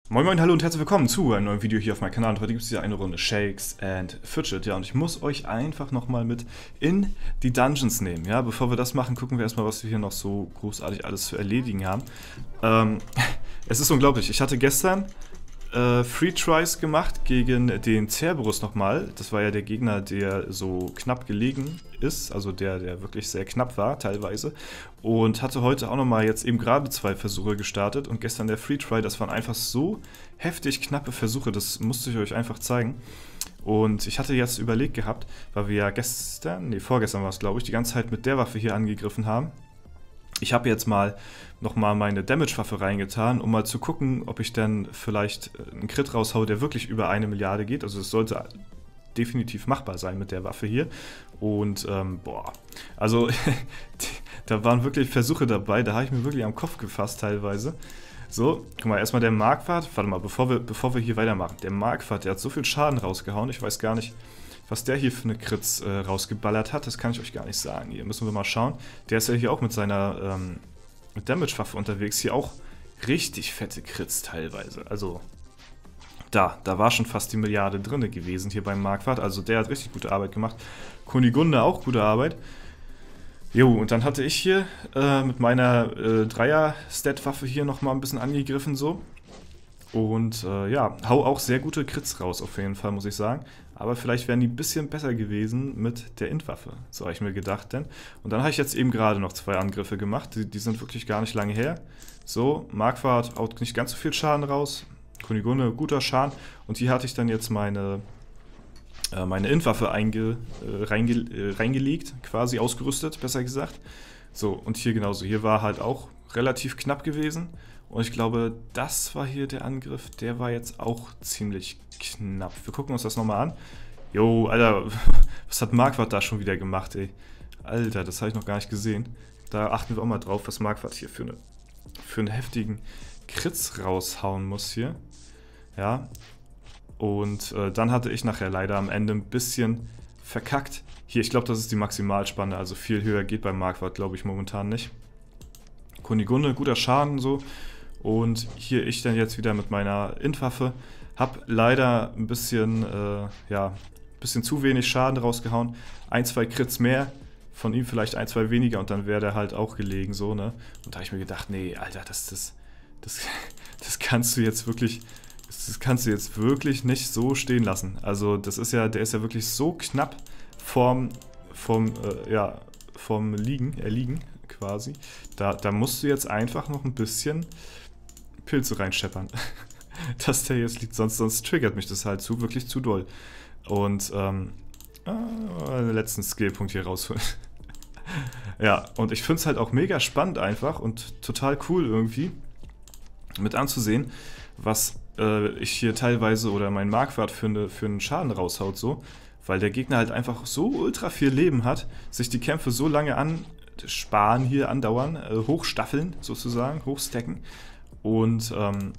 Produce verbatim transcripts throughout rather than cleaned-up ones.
Moin Moin, hallo und herzlich willkommen zu einem neuen Video hier auf meinem Kanal. Und heute gibt es hier eine Runde Shakes and Fidget. Ja, und ich muss euch einfach nochmal mit in die Dungeons nehmen. Ja, bevor wir das machen, gucken wir erstmal, was wir hier noch so großartig alles zu erledigen haben. Ähm, es ist unglaublich. Ich hatte gestern äh, Free Tries gemacht gegen den Cerberus nochmal. Das war ja der Gegner, der so knapp gelegen ist. Also der, der wirklich sehr knapp war, teilweise. Und hatte heute auch nochmal jetzt eben gerade zwei Versuche gestartet. Und gestern der Free Try, das waren einfach so heftig knappe Versuche. Das musste ich euch einfach zeigen. Und ich hatte jetzt überlegt gehabt, weil wir ja gestern, nee, vorgestern war es glaube ich, die ganze Zeit mit der Waffe hier angegriffen haben. Ich habe jetzt mal nochmal meine Damage-Waffe reingetan, um mal zu gucken, ob ich dann vielleicht einen Crit raushaue, der wirklich über eine Milliarde geht. Also es sollte definitiv machbar sein mit der Waffe hier. Und, ähm, boah, also da waren wirklich Versuche dabei, da habe ich mir wirklich am Kopf gefasst teilweise. So, guck mal, erstmal der Marquardt, warte mal, bevor wir, bevor wir hier weitermachen. Der Marquardt, der hat so viel Schaden rausgehauen, ich weiß gar nicht, was der hier für eine Crits äh, rausgeballert hat, das kann ich euch gar nicht sagen. Hier müssen wir mal schauen. Der ist ja hier auch mit seiner ähm, Damage-Waffe unterwegs. Hier auch richtig fette Crits teilweise. Also da, da war schon fast die Milliarde drin gewesen hier beim Marquardt. Also der hat richtig gute Arbeit gemacht. Kunigunde auch gute Arbeit. Jo, und dann hatte ich hier äh, mit meiner äh, Dreier-Stat-Waffe hier nochmal ein bisschen angegriffen so. Und äh, ja, hau auch sehr gute Crits raus auf jeden Fall, muss ich sagen. Aber vielleicht wären die ein bisschen besser gewesen mit der Int-Waffe. So habe ich mir gedacht denn. Und dann habe ich jetzt eben gerade noch zwei Angriffe gemacht. Die, die sind wirklich gar nicht lange her. So, Marquardt haut nicht ganz so viel Schaden raus. Kunigunde, guter Schaden. Und hier hatte ich dann jetzt meine, äh, meine Int-Waffe einge, äh, reinge, äh, reingelegt, quasi ausgerüstet, besser gesagt. So, und hier genauso. Hier war halt auch relativ knapp gewesen. Und ich glaube, das war hier der Angriff, der war jetzt auch ziemlich knapp. Wir gucken uns das nochmal an. Jo, Alter, was hat Marquardt da schon wieder gemacht, ey? Alter, das habe ich noch gar nicht gesehen. Da achten wir auch mal drauf, was Marquardt hier für, eine, für einen heftigen Crits raushauen muss hier. Ja, und äh, dann hatte ich nachher leider am Ende ein bisschen verkackt. Hier, ich glaube, das ist die Maximalspanne, also viel höher geht bei Marquardt, glaube ich, momentan nicht. Kunigunde, guter Schaden so. Und hier ich dann jetzt wieder mit meiner Int-Waffe. Hab leider ein bisschen, äh, ja, ein bisschen zu wenig Schaden rausgehauen. Ein, zwei Crits mehr, von ihm vielleicht ein, zwei weniger und dann wäre der halt auch gelegen, so, ne? Und da habe ich mir gedacht, nee, Alter, das, das, das, das kannst du jetzt wirklich, das kannst du jetzt wirklich nicht so stehen lassen. Also das ist ja, der ist ja wirklich so knapp vorm, vom, äh, ja, vom Liegen, erliegen quasi. Da, da musst du jetzt einfach noch ein bisschen Pilze reinscheppern, dass der jetzt liegt, sonst, sonst triggert mich das halt zu, wirklich zu doll. Und, ähm, ah, den letzten Skillpunkt hier rausholen. Ja, und ich finde es halt auch mega spannend einfach und total cool irgendwie mit anzusehen, was äh, ich hier teilweise oder mein Marquardt für, eine, für einen Schaden raushaut so, weil der Gegner halt einfach so ultra viel Leben hat, sich die Kämpfe so lange ansparen hier, andauern, äh, hochstaffeln sozusagen, hochstacken. Und ähm,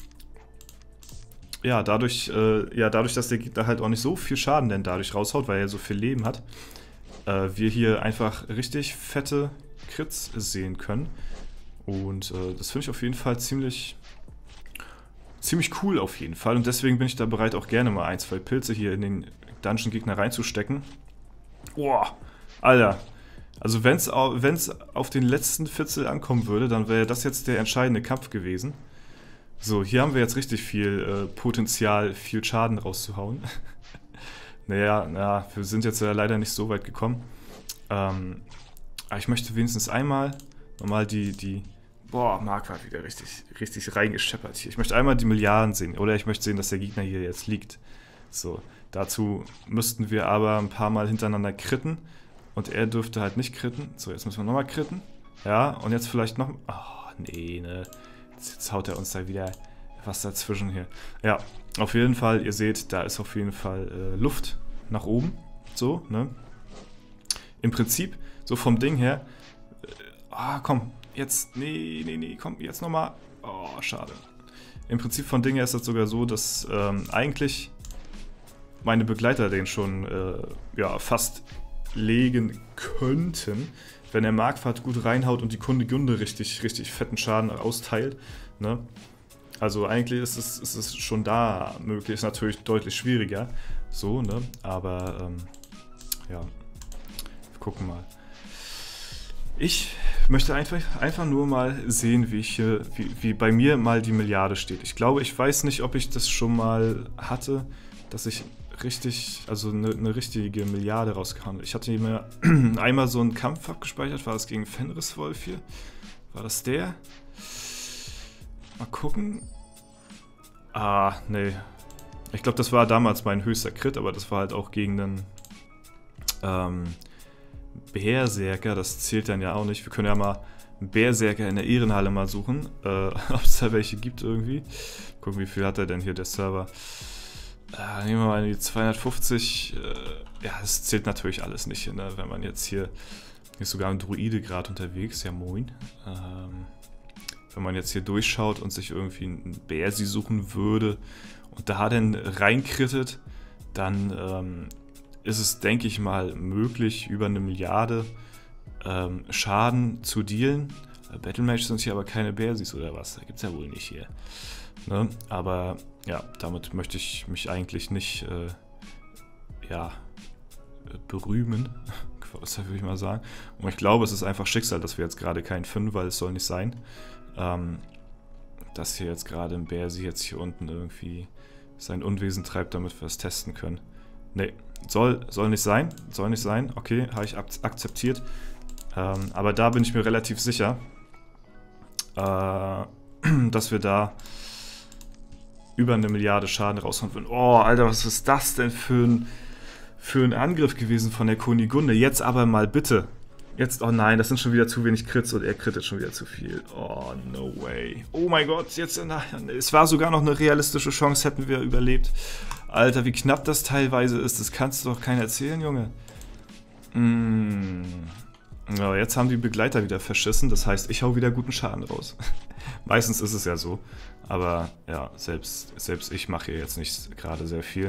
ja, dadurch, äh, ja, dadurch, dass der Gegner halt auch nicht so viel Schaden denn dadurch raushaut, weil er so viel Leben hat, äh, wir hier einfach richtig fette Crits sehen können. Und äh, das finde ich auf jeden Fall ziemlich, ziemlich cool auf jeden Fall. Und deswegen bin ich da bereit, auch gerne mal ein, zwei Pilze hier in den Dungeon-Gegner reinzustecken. Boah, Alter. Also wenn es auf den letzten Viertel ankommen würde, dann wäre das jetzt der entscheidende Kampf gewesen. So, hier haben wir jetzt richtig viel äh, Potenzial, viel Schaden rauszuhauen. naja, naja, wir sind jetzt ja leider nicht so weit gekommen. Ähm, aber ich möchte wenigstens einmal nochmal die, die... Boah, Marquardt wieder richtig, richtig reingescheppert hier. Ich möchte einmal die Milliarden sehen. Oder ich möchte sehen, dass der Gegner hier jetzt liegt. So, dazu müssten wir aber ein paar Mal hintereinander kritten. Und er dürfte halt nicht kritten. So, jetzt müssen wir nochmal kritten. Ja, und jetzt vielleicht noch... Oh, nee, ne. Jetzt, jetzt haut er uns da wieder was dazwischen hier. Ja, auf jeden Fall, ihr seht, da ist auf jeden Fall äh, Luft nach oben. So, ne. Im Prinzip, so vom Ding her... Ah, äh, oh, komm, jetzt... Nee, nee, nee, komm, jetzt nochmal... Oh, schade. Im Prinzip von Ding her ist das sogar so, dass ähm, eigentlich meine Begleiter den schon äh, ja, fast... legen könnten, wenn der Marquardt gut reinhaut und die Kunigunde richtig, richtig fetten Schaden austeilt. Ne? Also eigentlich ist es, ist es schon da möglich, ist natürlich deutlich schwieriger. So, ne? Aber ähm, ja, wir gucken mal. Ich möchte einfach, einfach nur mal sehen, wie, ich hier, wie, wie bei mir mal die Milliarde steht. Ich glaube, ich weiß nicht, ob ich das schon mal hatte, dass ich richtig, also eine, eine richtige Milliarde rausgehauen habe. Ich hatte mir einmal so einen Kampf abgespeichert, war das gegen Fenriswolf hier? War das der? Mal gucken. Ah, nee. Ich glaube, das war damals mein höchster Crit, aber das war halt auch gegen einen ähm, Berserker. Das zählt dann ja auch nicht. Wir können ja mal einen Berserker in der Ehrenhalle mal suchen. Äh, ob es da welche gibt irgendwie. Gucken, wie viel hat er denn hier, der Server. Äh, nehmen wir mal die zweihundertfünfzig. Äh, ja, das zählt natürlich alles nicht. Ne? Wenn man jetzt hier... Hier ist sogar ein Druide gerade unterwegs. Ja, moin. Ähm... Wenn man jetzt hier durchschaut und sich irgendwie einen Bersi suchen würde und da dann reinkrittet, dann ähm, ist es, denke ich mal, möglich, über eine Milliarde ähm, Schaden zu dealen. Battle sind hier aber keine Bersis oder was? Da gibt es ja wohl nicht hier. Ne? Aber ja, damit möchte ich mich eigentlich nicht äh, ja, berühmen. Das würde ich mal sagen. Und ich glaube, es ist einfach Schicksal, dass wir jetzt gerade keinen finden, weil es soll nicht sein. Ähm, dass hier jetzt gerade ein Bersi jetzt hier unten irgendwie sein Unwesen treibt, damit wir es testen können. Nee, soll, soll nicht sein, soll nicht sein. Okay, habe ich akzeptiert. Ähm, aber da bin ich mir relativ sicher, äh, dass wir da über eine Milliarde Schaden raushauen würden. Oh, Alter, was ist das denn für ein, für ein Angriff gewesen von der Kunigunde? Jetzt aber mal bitte. Jetzt, oh nein, das sind schon wieder zu wenig Crits und er crittet schon wieder zu viel. Oh, no way. Oh mein Gott, jetzt, na, es war sogar noch eine realistische Chance, hätten wir überlebt. Alter, wie knapp das teilweise ist, das kannst du doch keiner erzählen, Junge. Mm. Ja, jetzt haben die Begleiter wieder verschissen, das heißt, ich hau wieder guten Schaden raus. Meistens ist es ja so, aber ja, selbst, selbst ich mache hier jetzt nicht gerade sehr viel.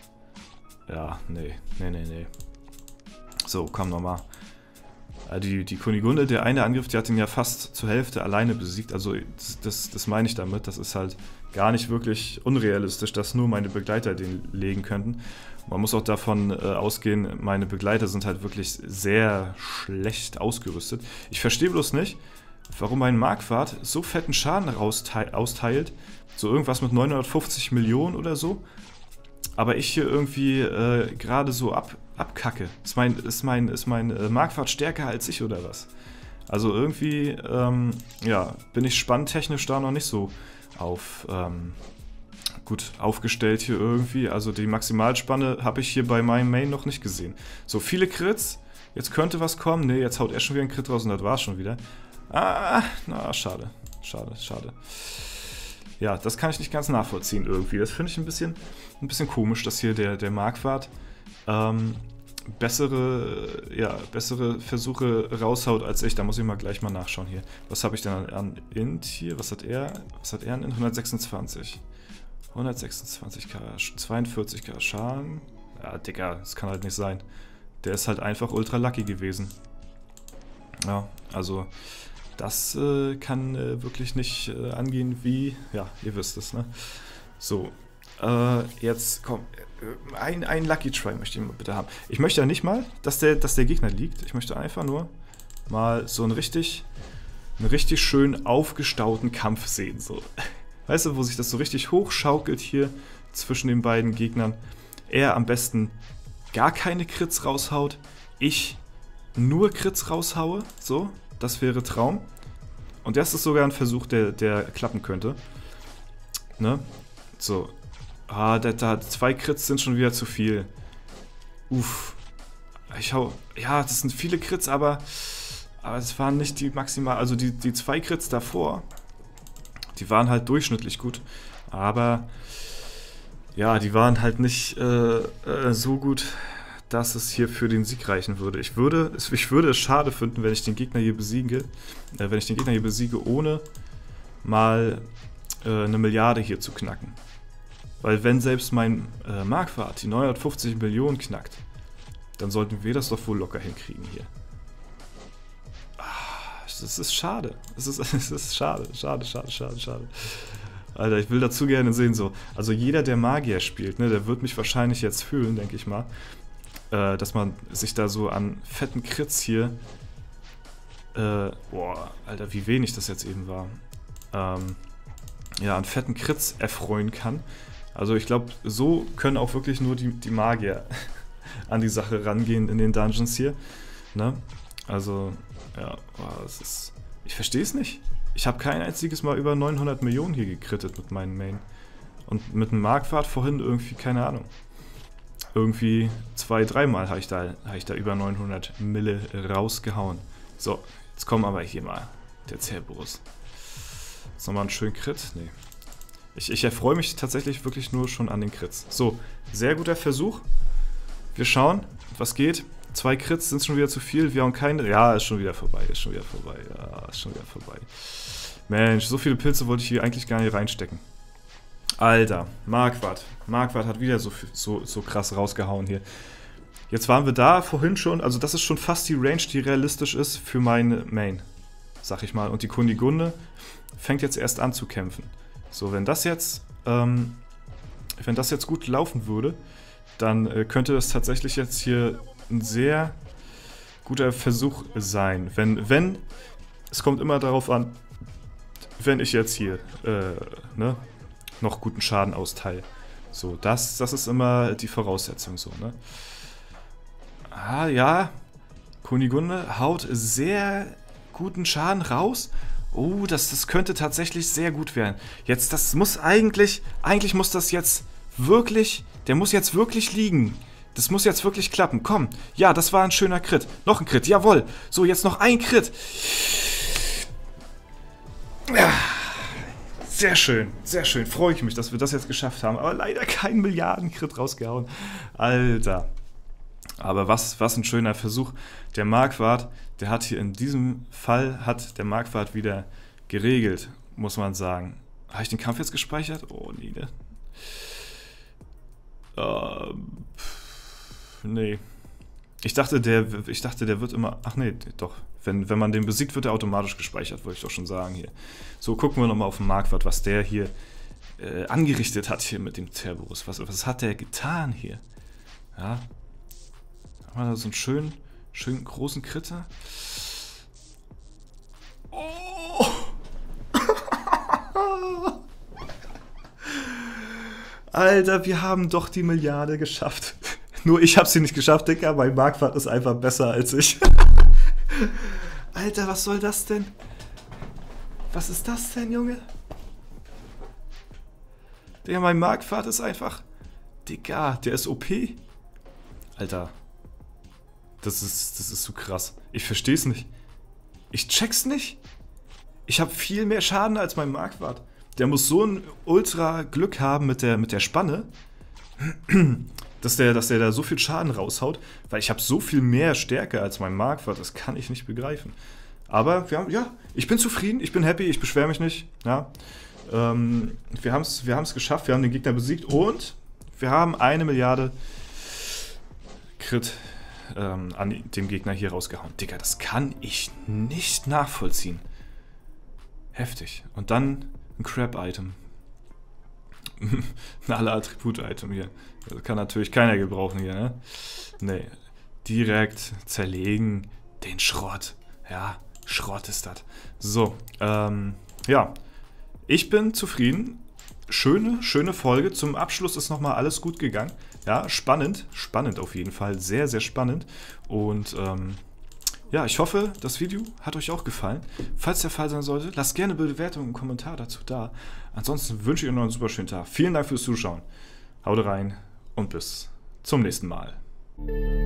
Ja, nee, nee, nee, nee. So, komm nochmal. Die, die Kunigunde, der eine Angriff, die hat ihn ja fast zur Hälfte alleine besiegt. Also das, das, das meine ich damit. Das ist halt gar nicht wirklich unrealistisch, dass nur meine Begleiter den legen könnten. Man muss auch davon äh, ausgehen, meine Begleiter sind halt wirklich sehr schlecht ausgerüstet. Ich verstehe bloß nicht, warum mein Marquardt so fetten Schaden austeilt. So irgendwas mit neunhundertfünfzig Millionen oder so. Aber ich hier irgendwie äh, gerade so ab, abkacke. Ist mein, ist mein, ist mein äh, Marquardt stärker als ich oder was? Also irgendwie, ähm, ja, bin ich spanntechnisch da noch nicht so auf, ähm, gut aufgestellt hier irgendwie. Also die Maximalspanne habe ich hier bei meinem Main noch nicht gesehen. So viele Crits, jetzt könnte was kommen. Ne, jetzt haut er schon wieder einen Crit raus und das war's schon wieder. Ah, na, schade, schade, schade. Ja, das kann ich nicht ganz nachvollziehen irgendwie. Das finde ich ein bisschen, ein bisschen komisch, dass hier der, der Marquardt ähm, bessere, ja, bessere Versuche raushaut als ich. Da muss ich mal gleich mal nachschauen hier. Was habe ich denn an, an Int hier? Was hat er? Was hat er an Int? hundertsechsundzwanzig. hundertsechsundzwanzig K, zweiundvierzig K Schaden. Ja, Digga, das kann halt nicht sein. Der ist halt einfach ultra lucky gewesen. Ja, also... Das äh, kann äh, wirklich nicht äh, angehen wie, ja, ihr wisst es, ne? So, äh, jetzt komm, äh, ein, ein Lucky Try möchte ich mal bitte haben. Ich möchte ja nicht mal, dass der, dass der Gegner liegt. Ich möchte einfach nur mal so einen richtig, einen richtig schön aufgestauten Kampf sehen. So. Weißt du, wo sich das so richtig hochschaukelt hier zwischen den beiden Gegnern. Er am besten gar keine Crits raushaut, ich nur Crits raushaue, so. Das wäre Traum. Und das ist sogar ein Versuch, der, der klappen könnte. Ne? So. Ah, da, da, zwei Crits sind schon wieder zu viel. Uff. Ich hau... Ja, das sind viele Crits, aber... Aber es waren nicht die maximal... Also die, die zwei Crits davor, die waren halt durchschnittlich gut. Aber... Ja, die waren halt nicht äh, äh, so gut... dass es hier für den Sieg reichen würde. Ich würde, ich würde es schade finden, wenn ich den Gegner hier besiege, äh, wenn ich den Gegner hier besiege, ohne mal äh, eine Milliarde hier zu knacken. Weil wenn selbst mein äh, Marquardt die neunhundertfünfzig Millionen knackt, dann sollten wir das doch wohl locker hinkriegen hier. Ah, das ist schade. Es ist, es ist schade, schade, schade, schade, schade. Alter, ich will dazu gerne sehen, so. Also jeder, der Magier spielt, ne, der wird mich wahrscheinlich jetzt fühlen, denke ich mal. Äh, dass man sich da so an fetten Crits hier... Äh, boah, Alter, wie wenig das jetzt eben war. Ähm, ja, an fetten Crits erfreuen kann. Also ich glaube, so können auch wirklich nur die, die Magier an die Sache rangehen in den Dungeons hier. Ne? Also, ja, boah, das ist... Ich verstehe es nicht. Ich habe kein einziges Mal über neunhundert Millionen hier gekrittet mit meinen Main. Und mit dem Markwart vorhin irgendwie, keine Ahnung. Irgendwie zwei, dreimal habe ich, da, hab ich da über neunhundert Mille rausgehauen. So, jetzt kommen aber hier mal der Cerberus. Ist nochmal ein schönen Crit? Nee. Ich, ich erfreue mich tatsächlich wirklich nur schon an den Crits. So, sehr guter Versuch. Wir schauen, was geht. Zwei Crits sind schon wieder zu viel. Wir haben keine... Ja, ist schon wieder vorbei. Ist schon wieder vorbei. Ja, ist schon wieder vorbei. Mensch, so viele Pilze wollte ich hier eigentlich gar nicht reinstecken. Alter, Markwart. Markwart hat wieder so, so, so krass rausgehauen hier. Jetzt waren wir da vorhin schon. Also das ist schon fast die Range, die realistisch ist für meine Main. Sag ich mal. Und die Kunigunde fängt jetzt erst an zu kämpfen. So, wenn das jetzt... Ähm, wenn das jetzt gut laufen würde, dann äh, könnte das tatsächlich jetzt hier ein sehr guter Versuch sein. Wenn, wenn, es kommt immer darauf an, wenn ich jetzt hier äh, ne, noch guten Schaden austeile. So, das, das ist immer die Voraussetzung so, ne? Ah, ja, Kunigunde haut sehr guten Schaden raus. Oh, das, das könnte tatsächlich sehr gut werden. Jetzt, das muss eigentlich, eigentlich muss das jetzt wirklich, der muss jetzt wirklich liegen. Das muss jetzt wirklich klappen. Komm, ja, das war ein schöner Crit. Noch ein Crit, jawohl. So, jetzt noch ein Crit. Ja, sehr schön, sehr schön. Freue ich mich, dass wir das jetzt geschafft haben. Aber leider kein Milliarden-Crit rausgehauen. Alter. Aber was, was ein schöner Versuch. Der Markwart, der hat hier in diesem Fall, hat der Markwart wieder geregelt, muss man sagen. Habe ich den Kampf jetzt gespeichert? Oh, nee, ne? Ähm, nee. Ich dachte, der, ich dachte, der wird immer... Ach nee, doch. Wenn, wenn man den besiegt, wird er automatisch gespeichert, wollte ich doch schon sagen hier. So, gucken wir nochmal auf den Markwart, was der hier äh, angerichtet hat hier mit dem Cerberus. Was, was hat der getan hier? Ja. Haben wir da so einen schönen, schönen großen Kritter? Oh! Alter, wir haben doch die Milliarde geschafft. Nur ich habe sie nicht geschafft, Digga. Mein Markwart ist einfach besser als ich. Alter, was soll das denn? Was ist das denn, Junge? Digga, mein Markwart ist einfach... Digga, der ist O P. Alter. Das ist, das ist so krass. Ich verstehe es nicht. Ich check's nicht. Ich habe viel mehr Schaden als mein Markwart. Der muss so ein ultra Glück haben mit der, mit der Spanne, dass der, dass der da so viel Schaden raushaut, weil ich habe so viel mehr Stärke als mein Markwart. Das kann ich nicht begreifen. Aber wir haben, ja, ich bin zufrieden, ich bin happy, ich beschwere mich nicht. Ja. Ähm, wir haben es wir haben's geschafft, wir haben den Gegner besiegt und wir haben eine Milliarde Crit ähm, an dem Gegner hier rausgehauen. Digga, das kann ich nicht nachvollziehen. Heftig. Und dann ein Crap-Item. Ein alle Attribut-Item hier. Das kann natürlich keiner gebrauchen hier, ne? Nee. Direkt zerlegen den Schrott. Ja, Schrott ist das. So, ähm, ja. Ich bin zufrieden. Schöne, schöne Folge. Zum Abschluss ist nochmal alles gut gegangen. Ja, spannend. Spannend auf jeden Fall. Sehr, sehr spannend. Und, ähm, ja, ich hoffe, das Video hat euch auch gefallen. Falls der Fall sein sollte, lasst gerne eine Bewertung und einen Kommentar dazu da. Ansonsten wünsche ich euch noch einen super schönen Tag. Vielen Dank fürs Zuschauen. Haut rein und bis zum nächsten Mal.